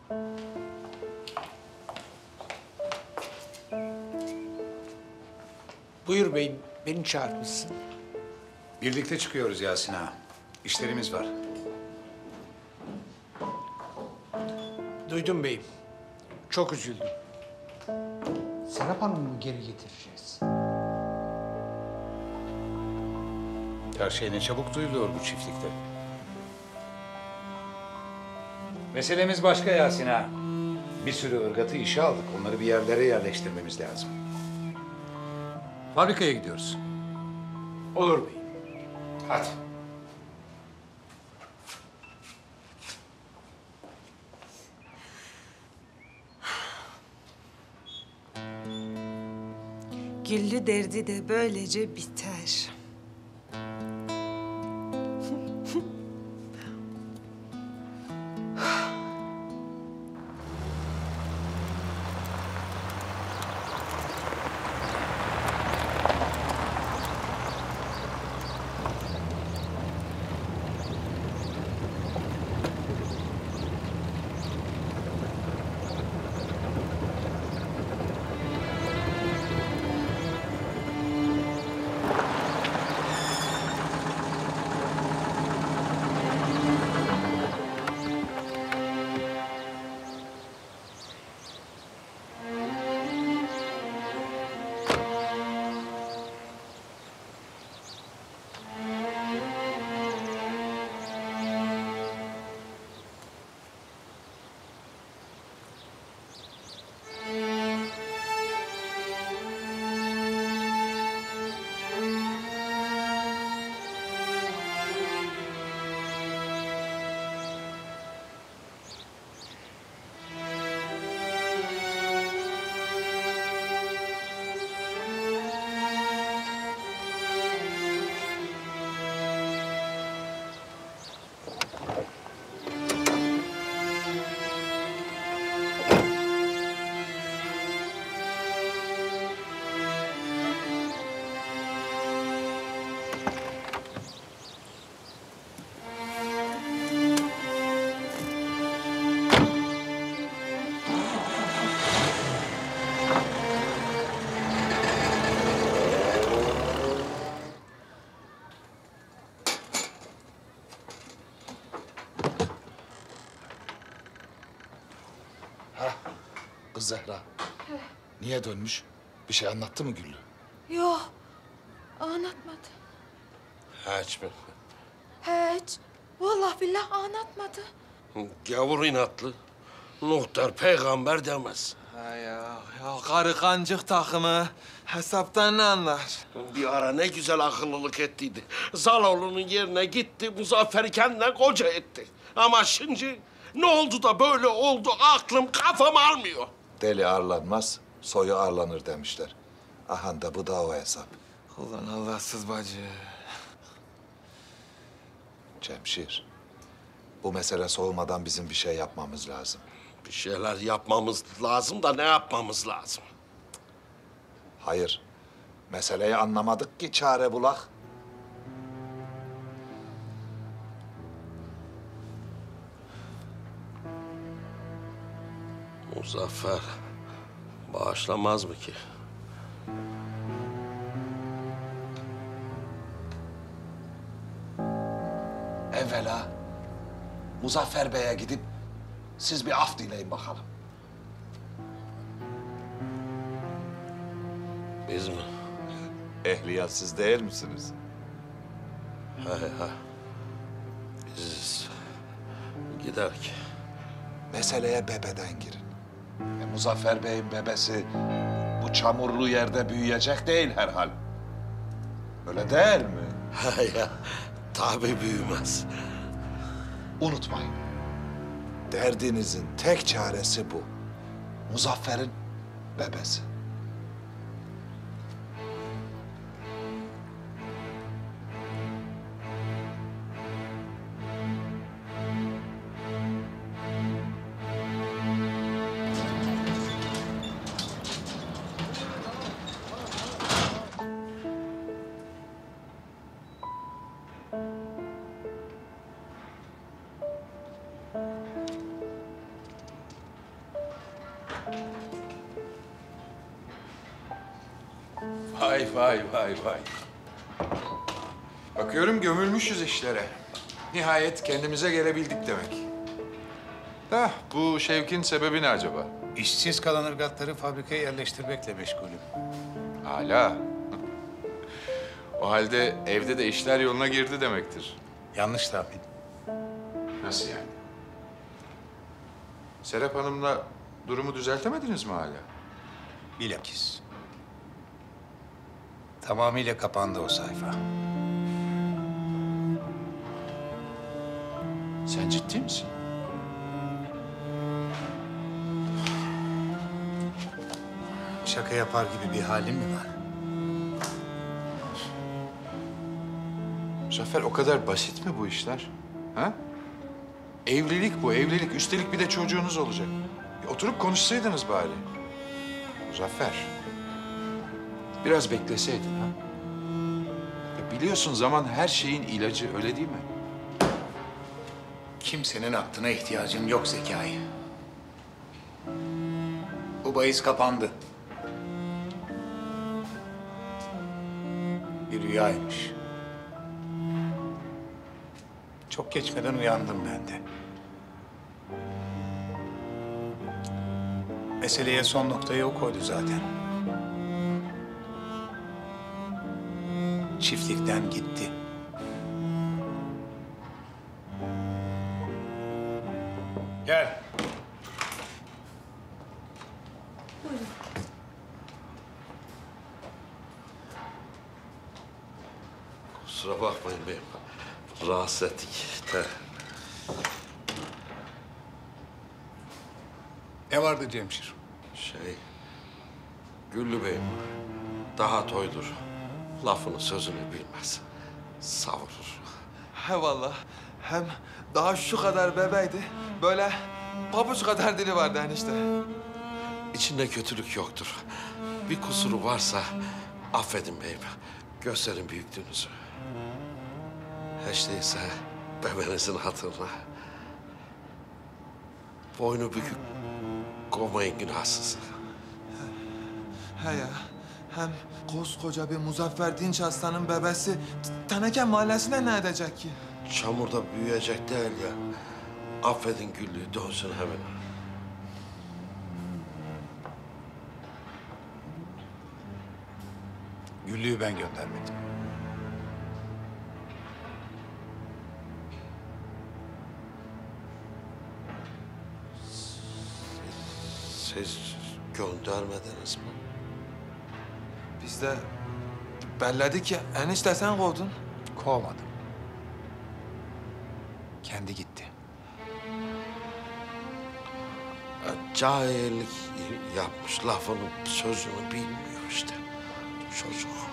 Buyur beyim, beni çağırmışsın. Birlikte çıkıyoruz Yasin ağa. İşlerimiz var. Duydum beyim. Çok üzüldüm. Serap Hanım'ı mı geri getireceğiz? Her şey ne çabuk duyuluyor bu çiftlikte. Meselemiz başka Yasin ağa. Bir sürü ırgatı işe aldık. Onları bir yerlere yerleştirmemiz lazım. Fabrikaya gidiyoruz. Olur beyim. Hadi. Güllü derdi de böylece biter. Kız Zehra. Niye dönmüş? Bir şey anlattı mı Güllü? Yok, anlatmadı. Hiç mi? Hiç. Vallahi billahi anlatmadı. Gavur inatlı. Muhtar peygamber demez. Ya karı kancık takımı hesaptan ne anlar? Bir ara ne güzel akıllılık ettiydi. Zaloğlu'nun yerine gitti, Muzaffer'i kendine koca etti. Ama şimdi ne oldu da böyle oldu, aklım kafam almıyor. Deli arlanmaz, soyu arlanır demişler. Aha da bu da o hesap. Ulan Allahsız bacı. Cemşir, bu mesele soğumadan bizim bir şey yapmamız lazım. Bir şeyler yapmamız lazım da ne yapmamız lazım? Hayır, meseleyi anlamadık ki çare bulak. Muzaffer bağışlamaz mı ki? Evvela Muzaffer Bey'e gidip siz bir af dileyin bakalım. Biz mi? Ehliyatsız değil misiniz? He. Biz giderek. Meseleye bebeden girin. Muzaffer Bey'in bebesi bu çamurlu yerde büyüyecek değil herhal. Öyle değil mi? He ya, tabii büyümez. Unutmayın. Derdinizin tek çaresi bu. Muzaffer'in bebesi. Vay vay vay vay. Bakıyorum gömülmüşüz işlere. Nihayet kendimize gelebildik demek. Da bu Şevk'in sebebi ne acaba? İşsiz kalan ırgatları fabrikaya yerleştirmekle meşgulüm. Hala. O halde evde de işler yoluna girdi demektir. Yanlış tahmin. Nasıl yani? Serap Hanım'la durumu düzeltemediniz mi hala? Bilakis. Tamamıyla kapandı o sayfa. Sen ciddi misin? Şaka yapar gibi bir halim mi var? Muzaffer, o kadar basit mi bu işler? Ha? Evlilik bu, evlilik. Üstelik bir de çocuğunuz olacak. Bir oturup konuşsaydınız bari. Muzaffer, biraz bekleseydin ha? Ya biliyorsun zaman her şeyin ilacı, öyle değil mi? Kimsenin aklına ihtiyacım yok Zekai. Bu bahis kapandı. Bir rüyaymış. Çok geçmeden uyandım ben de. Meseleye son noktayı o koydu zaten. Çiftlikten gitti. Gel. Kusura bakmayın beyim. Rahatsız ettik de. Ne vardı Cemşir? Güllü beyim daha toydur. Lafını sözünü bilmez. Savurur. He vallahi. Hem daha şu kadar bebeydi. Böyle pabuç kadar dili vardı enişte. İçinde kötülük yoktur. Bir kusuru varsa affedin beyim. Gösterin büyüklüğünüzü. Hiç değilse bebenizin hatırına. Boynu bükük kovmayın günahsız. He ya. Hem koskoca bir Muzaffer Dinç Aslan'ın bebesi Teneke mahallesine ne edecek ki? Çamurda büyüyecek değil ya. Affedin Güllü'yü dönsün hemen. Güllü'yü ben göndermedim. Siz göndermediniz mi? Biz de belledik ya. Enişte sen kovdun. Kovmadım. Kendi gitti. Cahillik yapmış, lafının sözünü bilmiyor işte. Çocuk.